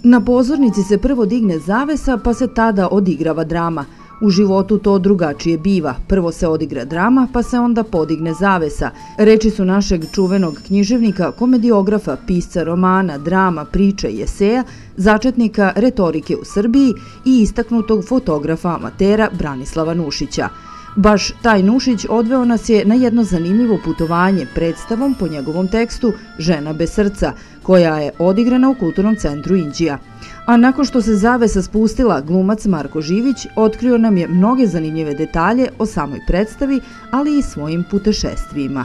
Na pozornici se prvo digne zavesa pa se tada odigrava drama. U životu to drugačije biva. Prvo se odigra drama pa se onda podigne zavesa. Reči su našeg čuvenog književnika, komediografa, pisca romana, drama, priča i eseja, začetnika retorike u Srbiji i istaknutog fotografa amatera Branislava Nušića. Baš taj Nušić odveo nas je na jedno zanimljivo putovanje predstavom po njegovom tekstu Žena bez srca, koja je odigrana u Kulturnom centru Inđija. A nakon što se zavesa spustila, glumac Marko Živić otkrio nam je mnoge zanimljive detalje o samoj predstavi, ali i svojim putešestvijima.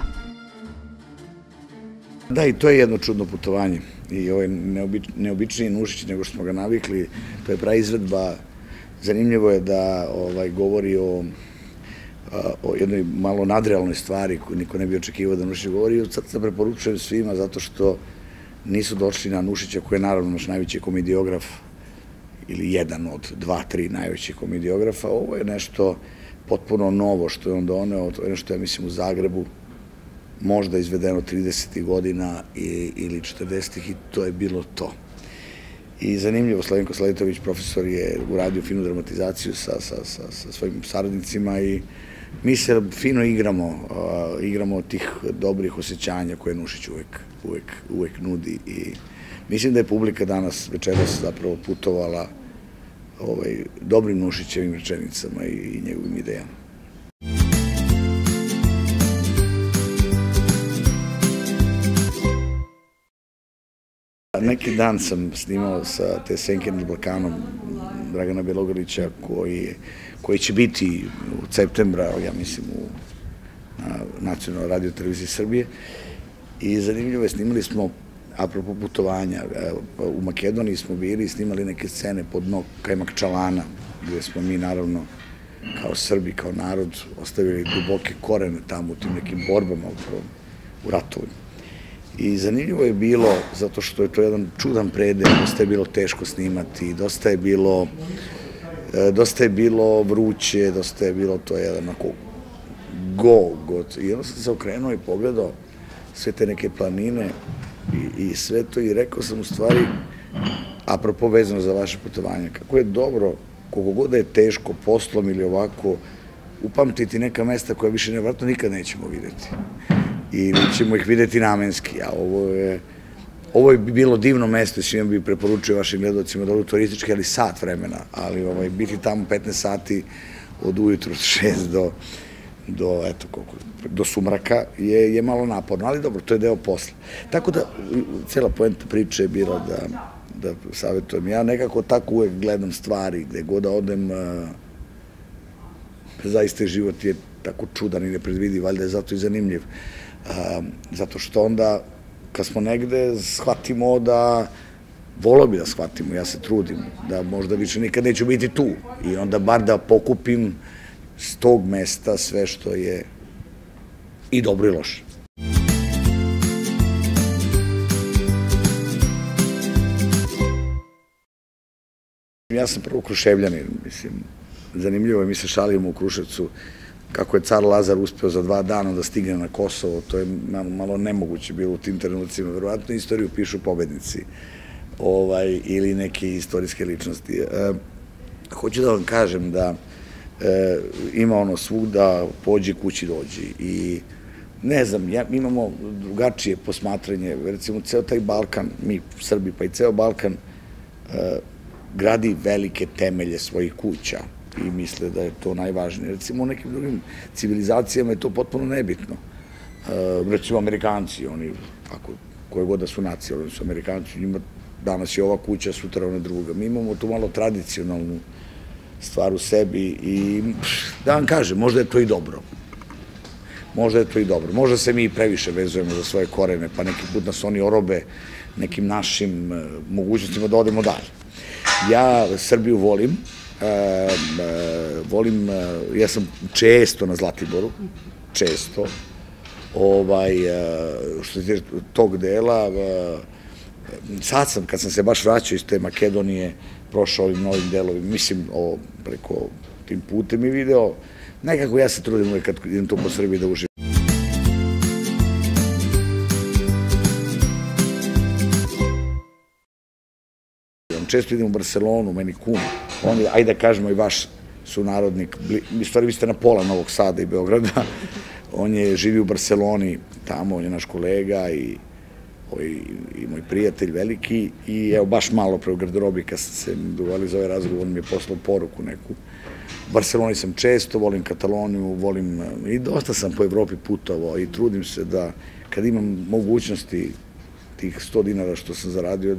Da, i to je jedno čudno putovanje. I ovo je neobičniji Nušić nego što smo ga navikli. To je prava izvedba. Zanimljivo je da govori o jednoj malo nadrealnoj stvari koju niko ne bi očekivao da Nušić govori. Od srca preporučujem svima zato što nisu došli na Nušića, koji je naravno naš najveći komediograf ili jedan od 2-3 najvećih komediografa. Ovo je nešto potpuno novo što je on doneo, to je nešto, ja mislim, u Zagrebu možda izvedeno 30. godina ili 40. i to je bilo to. I zanimljivo, Slavenko Sladitović, profesor, je uradio finu dramatizaciju sa svojim saradnicima i mi se fino igramo tih dobrih osjećanja koje Nušić uvek nudi i mislim da je publika danas, večeras, zapravo putovala dobrim Nušićevim rečenicama i njegovim idejama. Neki dan sam snimao sa te Senke nad Balkanom Dragana Bjelogrlića koji će biti u septembra, ja mislim, na Nacionalnoj radio-televiziji Srbije. I zanimljivo je, snimali smo, apropo putovanja, u Makedoniji smo bili i snimali neke scene pod dno Kajmakčalana, gde smo mi, naravno, kao Srbi, kao narod, ostavili duboke korene tamo u tim nekim borbama u ratovima. I zanimljivo je bilo, zato što je to jedan čudan predel, dosta je bilo teško snimati, dosta je bilo vruće, dosta je bilo to jedan onako god. I onda sam se okrenuo i pogledao sve te neke planine i sve to i rekao sam u stvari, apropo vezano za vaše putovanje, kako je dobro, koliko god da je teško poslom ili ovako, upamtiti neka mesta koja više nevjerojatno nikad nećemo videti. I ćemo ih videti namenski, a ovo je bilo divno mesto i svima bi preporučio vašim gledalcima da odu turistički, ali sat vremena, ali biti tamo 15 sati od ujutru od 6 do sumraka je malo naporno, ali dobro, to je deo posla. Tako da, cela poenta priče je bila da savjetujem. Ja nekako tako uvek gledam stvari, gde god da odem, zaista život je tako čudan i nepredvidiv, valjda je zato i zanimljiv. Zato što onda, kad smo negde, shvatimo da, volio bi da shvatimo, ja se trudim, da možda više nikad neću biti tu i onda bar da pokupim s tog mesta sve što je i dobro i loše. Ja sam prvo Kruševljanin, mislim, zanimljivo je, mi se šalimo u Kruševcu kako je car Lazar uspeo za 2 dana da stigne na Kosovo, to je malo nemoguće bilo u tim trenucima. Verovatno istoriju pišu pobednici ili neke istorijske ličnosti. Hoću da vam kažem da ima ono svugda pođi kući dođi i ne znam, imamo drugačije posmatranje, recimo ceo taj Balkan, mi Srbi pa i ceo Balkan gradi velike temelje svojih kuća i misle da je to najvažnije. Recimo u nekim drugim civilizacijama je to potpuno nebitno. Recimo Amerikanci, oni, koje god da su nacije, oni su Amerikanci, njima danas je ova kuća, sutra ona druga. Mi imamo tu malo tradicionalnu stvar u sebi i da vam kažem, možda je to i dobro. Možda je to i dobro. Možda se mi previše vezujemo za svoje korene, pa neki put nas oni orobe nekim našim mogućnostima da odemo dalje. Ja Srbiju volim, ja sam često na Zlatiboru, često, što se tiče tog dela, sad sam, kad sam se baš vraćao iz te Makedonije, prošao ovim novim delovima, mislim, preko tim putem i video, nekako ja se trudim uvijek kad idem tu po Srbiji da uživam. često idem u Barcelonu, meni kum, on je, ajde da kažemo, i vaš sunarodnik, u stvari vi ste na pola Novog Sada i Beograda, on je živi u Barceloni, tamo on je naš kolega i moj prijatelj veliki i evo baš malo pre u garderobi kad sam se dogovorili za ovaj razgovor, on mi je poslao poruku neku. U Barceloni sam često, volim Kataloniju, volim i dosta sam po Evropi putovao i trudim se da kad imam mogućnosti tih 100 dinara što sam zaradio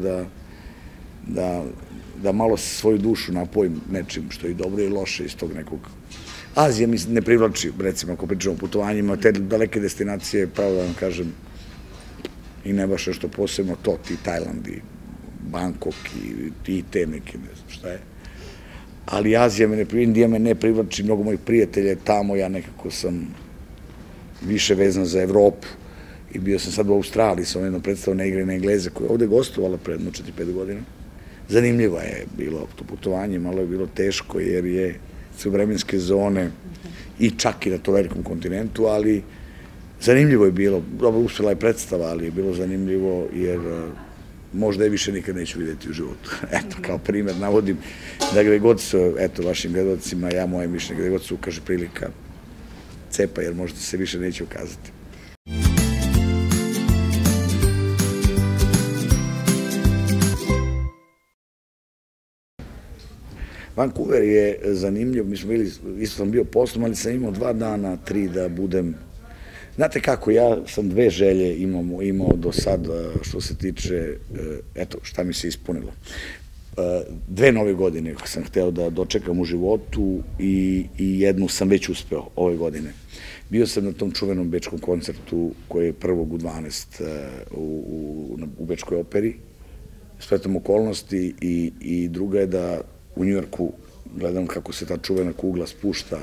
da malo svoju dušu napojim nečim što je dobro i loše iz tog nekog. Azija mi ne privlači, recimo, ako pričamo o putovanjima, te daleke destinacije, pravo da vam kažem, i ne baš nešto posebno to, ti Tajland i Bangkok i te neke, ne znam šta je. Ali Azija me ne privlači, Indija me ne privlači, mnogo mojih prijatelja je tamo, ja nekako sam više vezan za Evropu i bio sam sad u Australiji, sam jedno predstavljena igra na Engleze koja je ovde gostovala pre 4-5 godina. Zanimljivo je bilo to putovanje, malo je bilo teško jer su vremenske zone i čak i na to velikom kontinentu, ali zanimljivo je bilo, dobro uspjela je predstava, ali je bilo zanimljivo jer možda je više nikad neću vidjeti u životu. Eto, kao primer navodim da gde god su, eto, vašim gledalcima, ja moje mišljenje, gde god se ukaže prilika, cepa, jer možda se više neće ukazati. Vancouver je zanimljiv, mi smo bili, isto sam bio poslom, ali sam imao 2 dana, 3 da budem. Znate kako, ja sam 2 želje imao do sad što se tiče, eto, šta mi se ispunilo. 2 nove godine sam hteo da dočekam u životu i jednu sam već uspeo ove godine. Bio sam na tom čuvenom bečkom koncertu koji je 1. u 12 u Bečkoj operi, spletom okolnosti i druga je da u Njujorku gledam kako se ta čuvena kugla spušta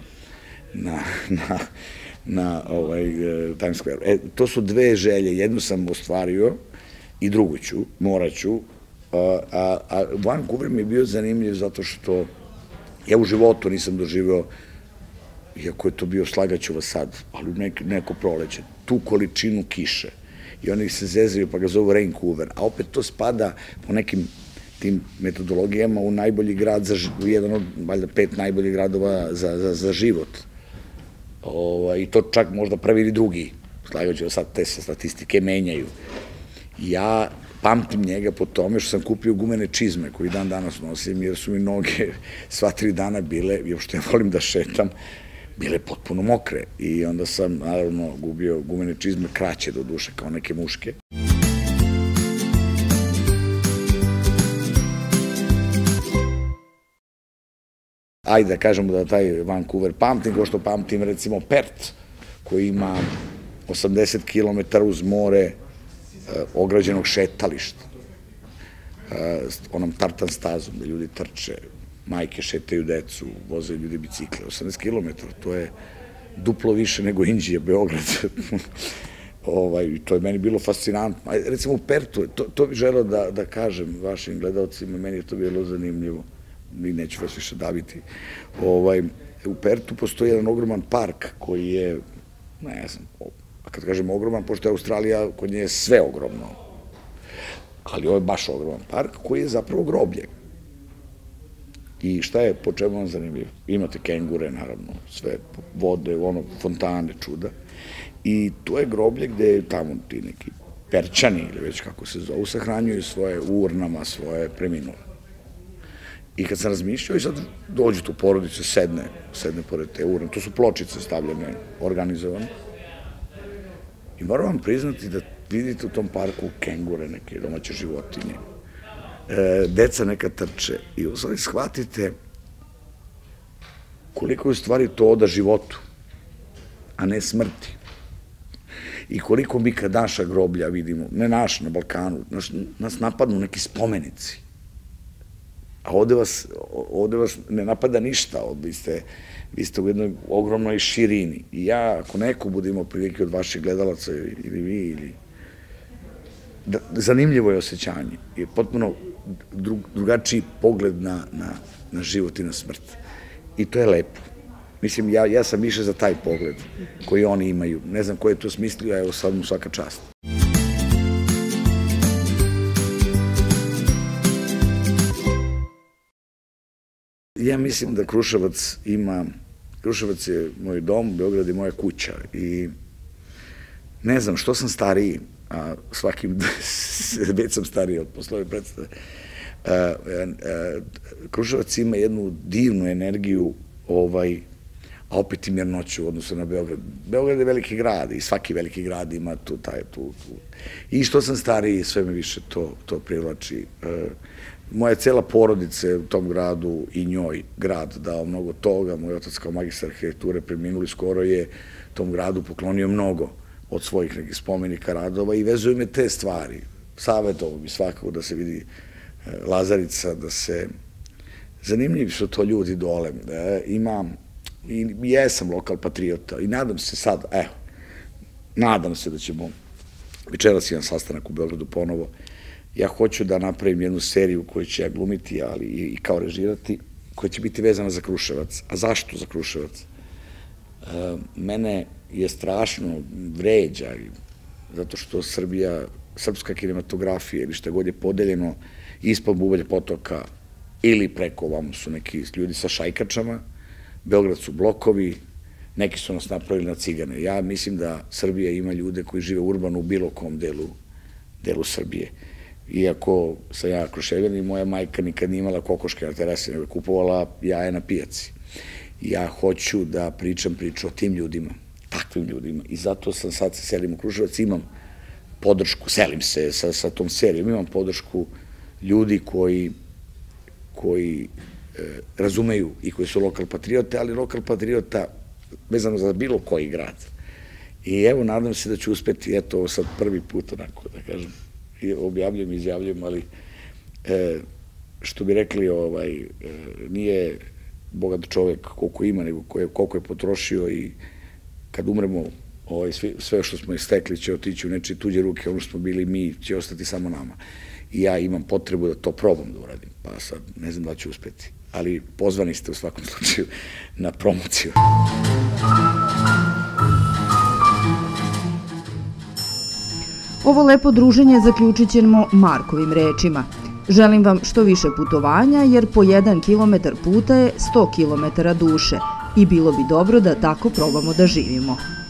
na Times Square. To su 2 želje, jednu sam ostvario i drugu ću, morat ću, a Vancouver mi je bio zanimljiv zato što ja u životu nisam doživeo, iako je to bio, slagaću vas sad, ali neko proleće, tu količinu kiše i oni se zezaju pa ga zovu Raincouver, a opet to spada po nekim tim metodologijama u najbolji grad, jedan od, valjda, 5 najboljih gradova za život. I to čak možda prvi ili drugi, slagaću sad te se statistike menjaju. Ja pamtim njega po tome što sam kupio gumene čizme koji dan danas nosim, jer su mi noge sva 3 dana bile, i uopšte ja volim da šetam, bile potpuno mokre. I onda sam, naravno, gubio gumene čizme, kraće do duše, kao neke muške. Ajde da kažemo da taj Vancouver pamtim, kao što pamtim recimo Perth, koji ima 80 km uz more ograđenog šetališta, onom tartan stazom da ljudi trče, majke šetaju decu, voze ljudi bicikle, 80 km, to je duplo više nego Inđija, Beograd. To je meni bilo fascinantno. Recimo u Perthu, to bih želeo da kažem vašim gledalcima, meni je to bilo zanimljivo. I neću vas više daviti. U Perthu postoji jedan ogroman park koji je, ne znam, kad kažem ogroman, pošto je Australija, kod nje je sve ogromno, ali ovo je baš ogroman park koji je zapravo groblje. I šta je, po čemu vam zanimljivo? Imate kengure, naravno, sve vode, fontane, čuda. I to je groblje gde tamo ti neki Perčani, ili već kako se zovu, sahranjuju svoje urnama, svoje preminule. I kad sam razmišljao i sad dođu tu porodice, sedne pored te urne, to su pločice stavljene, organizovane. I moram vam priznati da vidite u tom parku kengure, neke domaće životinje, deca neka trče i u stvari shvatite koliko je u stvari to oda životu, a ne smrti. I koliko mi kad naša groblja vidimo, ne naš, na Balkanu, nas napadnu neki spomenici. A ovde vas ne napada ništa, vi ste u jednoj ogromnoj širini. I ja, ako neko bude imao prilike od vaših gledalaca ili vi, zanimljivo je osjećanje. Je potpuno drugačiji pogled na život i na smrt. I to je lepo. Mislim, ja sam više za taj pogled koji oni imaju. Ne znam ko je to smislio, a evo sad mu svaka čast. Ja mislim da Kruševac je moj dom, Beograd je moja kuća i ne znam, što sam stariji, a svakim već sam stariji od poslove predstave, Kruševac ima jednu divnu energiju, a opet i mirnoću u odnosu na Beograd. Beograd je veliki grad i svaki veliki grad ima tu. I što sam stariji, sve me više to privlači. Moja cela porodica je u tom gradu i njoj grad dao mnogo toga. Moj otac kao magistar arhitekture preminuli skoro je tom gradu poklonio mnogo od svojih nekih spomenika, radova i vezuju me te stvari. Savjetovo bi svakako da se vidi Lazarica, da se... Zanimljivi su to ljudi dole. I jesam lokal patriota i nadam se sad, nadam se da ćemo, večeras imam sastanak u Beogradu ponovo, ja hoću da napravim jednu seriju koju će ja glumiti, ali i kao režirati, koja će biti vezana za Kruševac. A zašto za Kruševac? Mene je strašno vređa, zato što srpska kinematografija ili šta god je podeljeno ispod Bubalja potoka ili preko ovamo su neki ljudi sa šajkačama, Beograd su blokovi, neki su nas napravili na cigane. Ja mislim da Srbija ima ljude koji žive urbano u bilo kom delu Srbije. Iako sam ja Kruševljanin, moja majka nikad nije imala kokoške na terasi, nego je kupovala jaje na pijaci. Ja hoću da pričam priču o tim ljudima, takvim ljudima. I zato sam sad se selim u Kruševac, imam podršku, selim se sa tom serijom, imam podršku ljudi koji razumeju i koji su lokal patriote, ali lokal patriota vezano za bilo koji grad. I evo, nadam se da ću uspeti, eto, ovo sad prvi put, onako, da kažem, objavljujem, izjavljujem, ali što bi rekli, nije bogat čovek koliko ima, nego koliko je potrošio i kad umremo, sve što smo istekli će otići u nečije tuđe ruke, ono što smo bili mi će ostati samo nama. I ja imam potrebu da to probam da uradim, pa sad ne znam da ću uspeti. Ali pozvani ste u svakom slučaju na promociju. Ovo lepo druženje zaključit ćemo Markovim rečima. Želim vam što više putovanja, jer po 1 kilometar puta je 100 kilometara duše i bilo bi dobro da tako probamo da živimo.